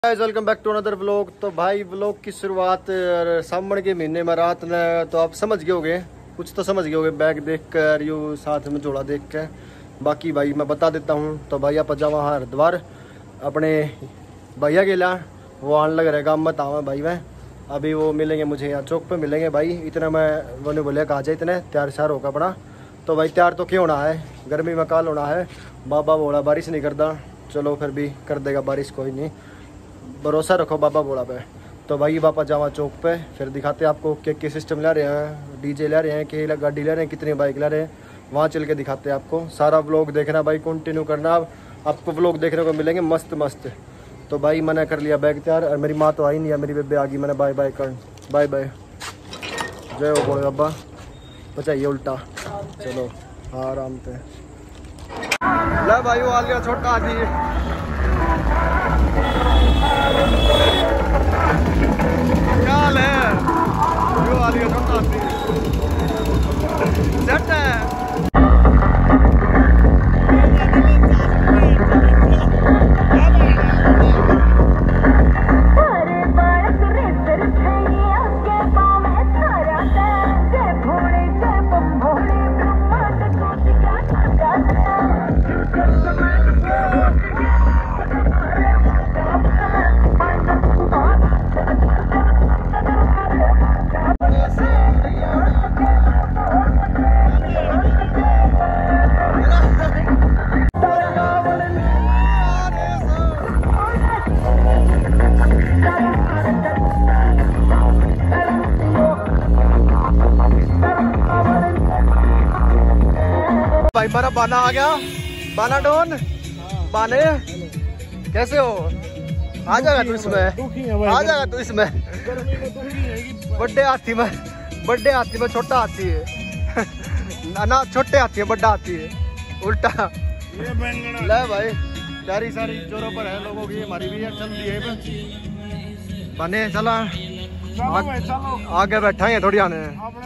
Welcome back to another vlog. तो भाई vlog की शुरुआत सावन के महीने में रात ने तो आप समझ गए होगे, कुछ तो समझ गए होगे बैग देख कर, यू साथ में जोड़ा देख कर। बाकी भाई मैं बता देता हूँ। तो भाई आप जावा हरिद्वार अपने भैया के ला, वो आने लग रहेगा मत आवा भाई। मैं अभी वो मिलेंगे मुझे यहाँ चौक पे मिलेंगे भाई। इतना मैं उन्होंने बोले कहा जाए इतने तैयार श्यार होगा अपना। तो भाई तैयार तो क्यों होना है, गर्मी में काल होना है। बाबा बोला बारिश नहीं करता, चलो फिर भी कर देगा बारिश, कोई नहीं, भरोसा रखो बाबा बोला पे। तो भाई बापा जावा चौक पे, फिर दिखाते हैं आपको के सिस्टम ला रहे हैं, डीजे ला रहे हैं कि गाड़ी ले रहे हैं, कितनी बाइक ला रहे हैं, वहाँ चल के दिखाते हैं आपको। सारा व्लॉग देखना भाई, कंटिन्यू करना। आपको व्लॉग देखने को मिलेंगे मस्त मस्त। तो भाई मैंने कर लिया बैग तैयार, और मेरी माँ तो आई नहीं है, मेरी बेबे आ गई। मैंने बाय बाय कर, बाय बाय, जय हो बोले बाबा, बचाइए उल्टा। चलो आराम से ला भाई, वो आ गया छोटा हाथी। क्या हाल है, वो आ गया छोटा हाथी, सेट है। भाई मेरा बाना आ गया, बाना डोन बाने, कैसे हो? आ जाएगा तू इसमें, आ जाएगा तू इसमें। बड़े हाथी में, बड़े हाथी में छोटा हाथी है ना, छोटे हाथी है बड़ा हाथी है, उल्टा। ले भाई सारी सारी जोरों पर है लोगों की, हमारी भी चल रही है बने। चला आगे बैठा है थोड़ी आने।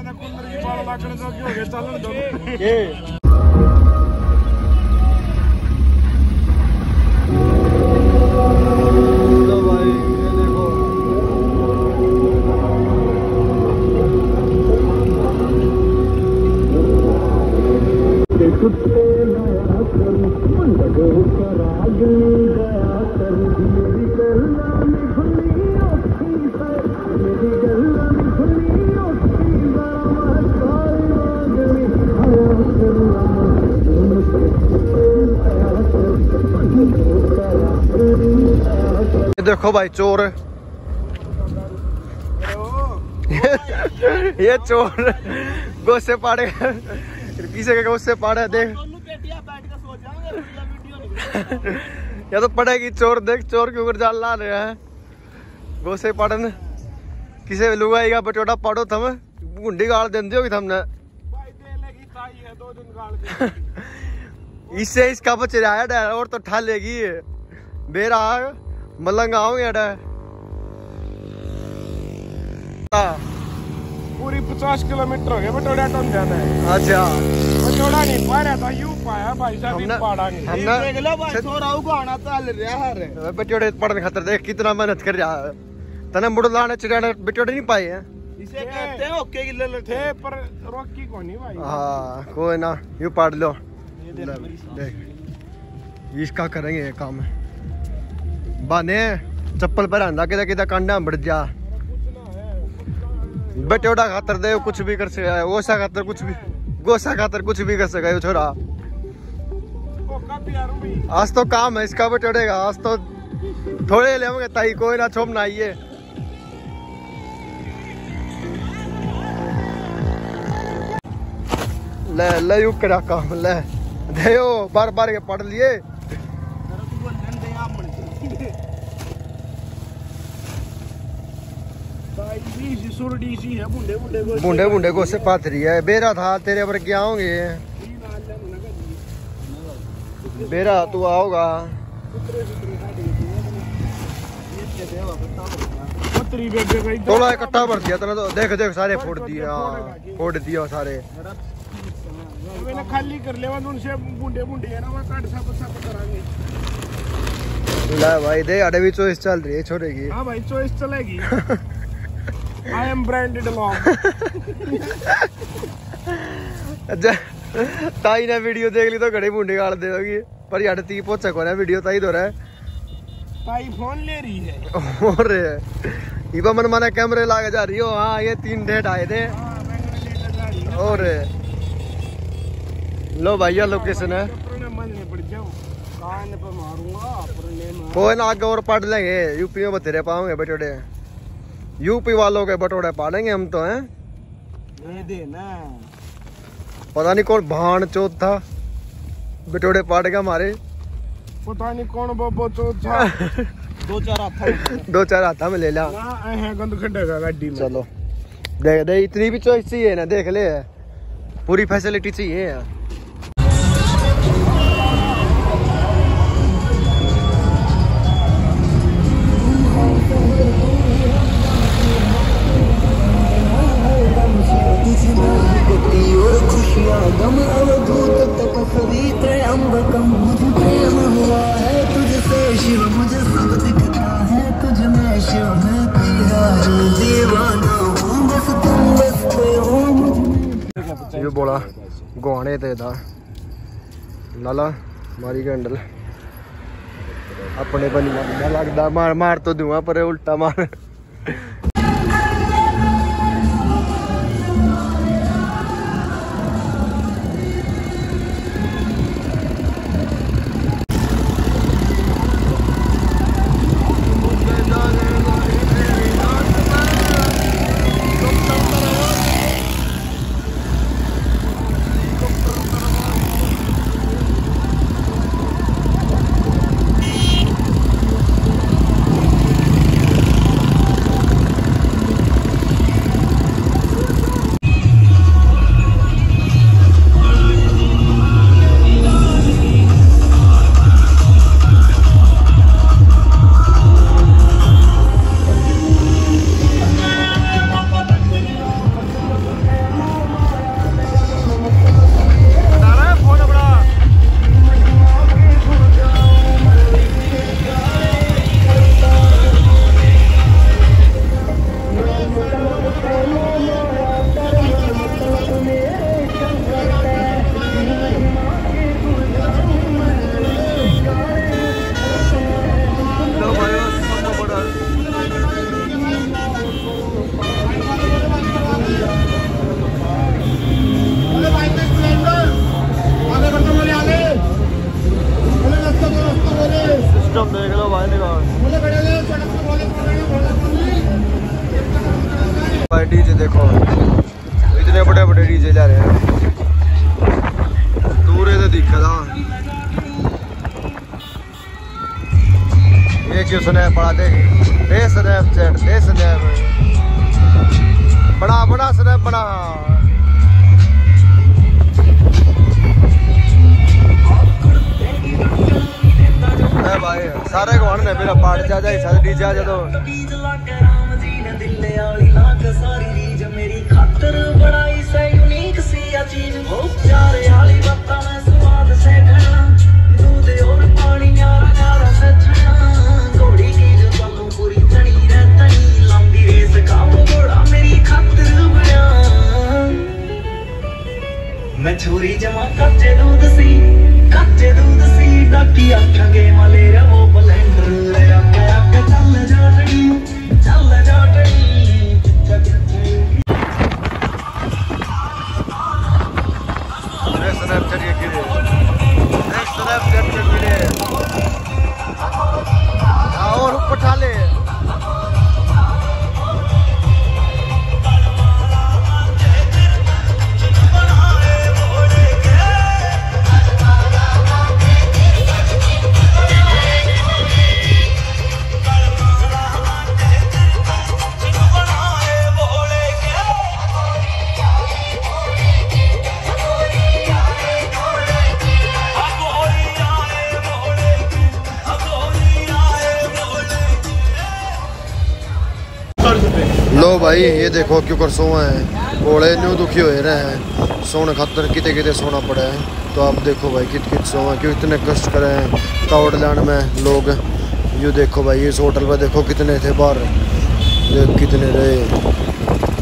देखो भाई चोर ये चोर गोसे पाड़े, किसे के गोसे पाड़े देख। या तो पड़ेगी चोर, देख चोर के ऊपर जाल ला रहे हैं गोसे पाड़न। किसे लुगाएगा बटोटा पाड़ो थम, गुंडी गाल दे दोगी थमने। इससे इसका बच रहा है और तो ठा लेगी बेरा मलंग आओगे। पूरी 50 किलोमीटर हो गए बटोड़ा टन जाना है। अच्छा बटोड़ा नहीं पा रहा था, यूं पाया भाई साहब पाड़ा नहीं। बटोड़े पड़ने खातर देख कितना मेहनत कर रहा है। तने मुड़ लाने चिड़िया बटोड़े नहीं पाए हैं, इसे कहते हैं ओके गिल्ले थे पर रोकी को नहीं भाई। हाँ कोई ना, यूं पाड़ लो। देख इसका करेंगे ये काम बाने, चप्पल पर आंदा किदा किदा कांडा बढ़ जा। बटोड़ा खातर दे कुछ भी कर सका, गोसा खातर कुछ भी, गोसा खातर कुछ भी कर सका छोरा। आज तो काम है इसका बटोड़ेगा, आज तो थोड़े लेंगे ताई, कोई ना छोड़ना आइए। ले ले यू करा काम ले दे, बार बार के पढ़ लिए। बुंडे बुंडे को से पाथरी है, बेरा था तेरे पर क्या होंगे, बेरा तू आओगा। थोड़ा इकट्ठा भर दिया तो देख देख सारे फोड़ दिए, फोड़ दिया सारे। खाली कर ले उनसे बुंडे बुंडे है ना, वो काट सब करांगे। ला भाई दे आड़े भी चॉइस चल रही है छोरे की। हाँ भाई चॉइस चलेगी। I am branded long. अच्छा ताई ने वीडियो देख ली तो घड़े मुंडे गाड़ देगी पर यार ती पोछा को ना वीडियो ताई दो रहा है। ताई फोन ले रही है और इबा मन माने कैमरे लाके जा रही हो। हाँ ये 3 डेट आए थे। और लो भैया लोकेशन है। कोई ना आगे और पढ़ लेंगे। यूपी में बतेरे पाओगे बटोड़े। यूपी वालों के बटोड़े पालेंगे हम तो हैं। पता नहीं कौन भान चौथ था बटोड़े पाट गया हमारे। पता नहीं कौन बोबो चौथ था। 2-4 हाथा में ले ला। गंद खड्डेगा गाड़ी में। चलो देख दे इतनी भी चॉइस चाहिए ना देख ले पूरी फैसिलिटी चाहिए। ये बोला गुआने ते दा लाला मारी कैंडल अपने बनी लगता मार मार तो दूंगा पर उल्टा मार। भाई डीजे देखो इतने बड़े बड़े डीजे जा रहे हैं दूर से दिखा था। ये क्यों स्नैप बड़ा दे स्नैपचैट दे स्नैप बड़ा बड़ा स्नैप बड़ा। भाई सारे को ने मेरा पार्ट जा जाए सारे डीजे आ जा तो सारी रीज मेरी खातर बड़ाई से यूनिक सी आ चीज हो प्यारे वाली बातां में स्वाद से खाना दूध और पानी न्यारा न्यारा से छना घोड़ी की जो चलूं पूरी चढ़ी रहतनी लंबी रेस काम घोड़ा मेरी खातर बना मैं छोरी जमा कच्चे दूध सी डाकी आखांगे मलेरिया वो ब्लेंडर ले आके चल जाटनी और उठा ले लो भाई ये देखो क्यों कर सोए हैं घोड़े न्यू दुखी हो रहे हैं सोने खातर किते किते सोना पड़ा है। तो आप देखो भाई कित कित सोए क्यों इतने कष्ट करे हैं कावड़ लाने में लोग ये देखो भाई, इस होटल में देखो कितने थे बाहर, देख कितने रहे।